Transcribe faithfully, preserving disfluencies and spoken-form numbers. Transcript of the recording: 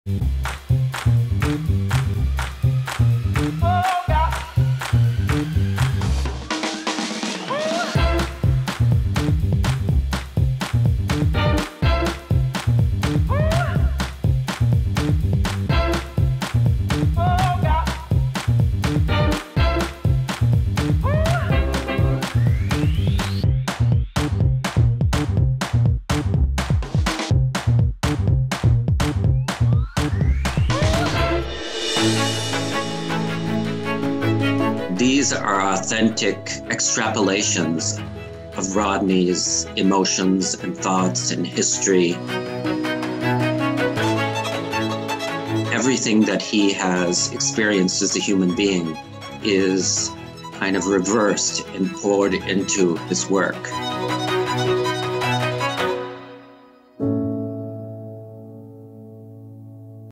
These are authentic extrapolations of Rodney's emotions and thoughts and history. Everything that he has experienced as a human being is kind of reversed and poured into his work.